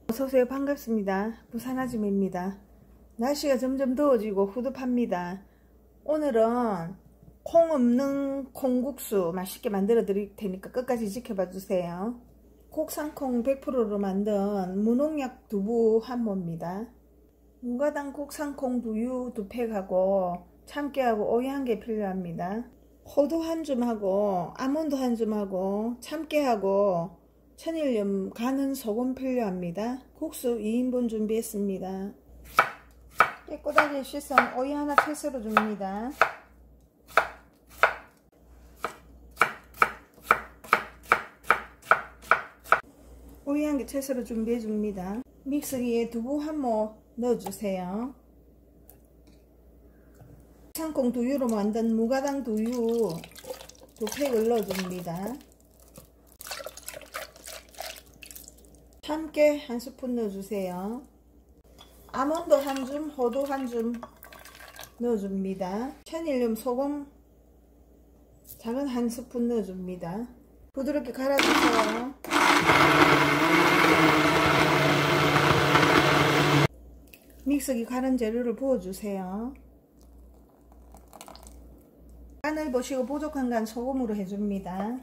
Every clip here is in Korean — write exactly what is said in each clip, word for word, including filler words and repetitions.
어서오세요. 반갑습니다. 부산아줌입니다. 날씨가 점점 더워지고 후덥합니다. 오늘은 콩 없는 콩국수 맛있게 만들어 드릴 테니까 끝까지 지켜봐 주세요. 국산콩 백 퍼센트로 만든 무농약 두부 한모입니다. 무가당 국산콩 두유 두 팩하고 참깨하고 오이 한 개 필요합니다. 호두 한 줌하고 아몬드 한 줌하고 참깨하고 천일염 가는 소금 필요합니다. 국수 이 인분 준비했습니다. 깨끗하게 씻은 오이 하나 채썰어 줍니다. 오이 한 개 채썰어 준비해 줍니다. 믹서기에 두부 한 모 넣어주세요. 국산콩 두유로 만든 무가당 두유 두 팩을 넣어줍니다. 참깨 한 스푼 넣어주세요. 아몬드 한 줌, 호두 한 줌 넣어줍니다. 천일염 소금 작은 한 스푼 넣어줍니다. 부드럽게 갈아주세요. 믹서기 갈은 재료를 부어주세요. 간을 보시고 부족한 간 소금으로 해줍니다.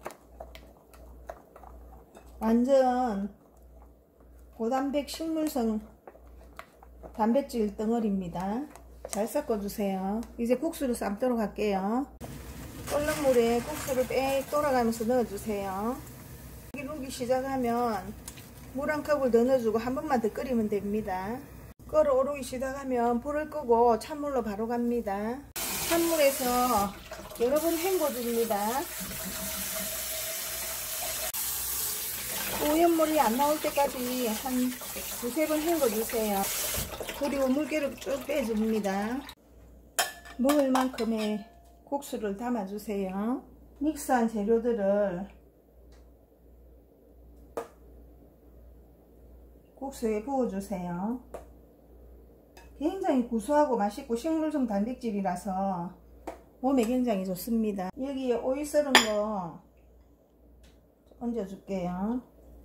완전 고단백 식물성 단백질 덩어리입니다. 잘 섞어주세요. 이제 국수를 삶도록 할게요. 끓는 물에 국수를 빽 돌아가면서 넣어주세요. 룩이 시작하면 물 한 컵을 더 넣어주고 한 번만 더 끓이면 됩니다. 끓어오르기 시작하면 불을 끄고 찬물로 바로 갑니다. 찬물에서 여러 번 헹궈줍니다. 오염물이 안 나올 때까지 한 두세 번 헹궈주세요. 그리고 물기를 쭉 빼줍니다. 먹을 만큼의 국수를 담아주세요. 믹스한 재료들을 국수에 부어주세요. 굉장히 구수하고 맛있고 식물성 단백질이라서 몸에 굉장히 좋습니다. 여기에 오이 썰은 거 얹어줄게요.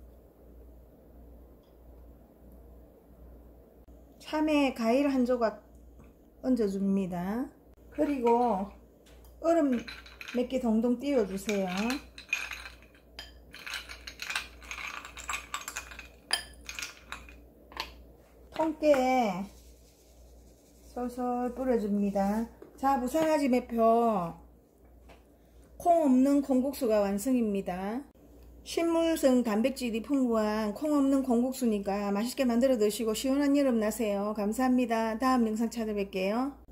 참외 과일 한 조각 얹어줍니다. 그리고 얼음 몇 개 동동 띄워주세요. 통깨에 솔솔 뿌려줍니다. 자, 부산아지 매표 콩 없는 콩국수가 완성입니다. 식물성 단백질이 풍부한 콩 없는 콩국수니까 맛있게 만들어 드시고 시원한 여름 나세요. 감사합니다. 다음 영상 찾아뵐게요.